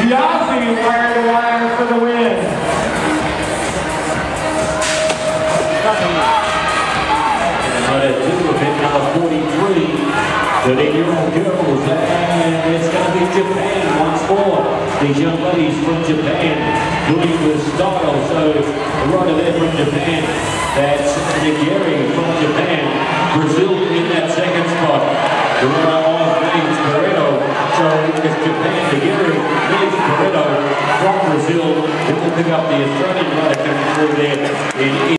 Yazzie wire to wire for the win. But at 2 of it, now 43. 13-year-old girls, and it's going to be Japan once more. These young ladies from Japan doing the style. So right there from Japan, that's Nigeri from Japan. Brazil in that second spot. The winner of names Pareto. So it's Japan, Nigeri, names Pareto from Brazil. Who will pick up the Australian rider coming through there in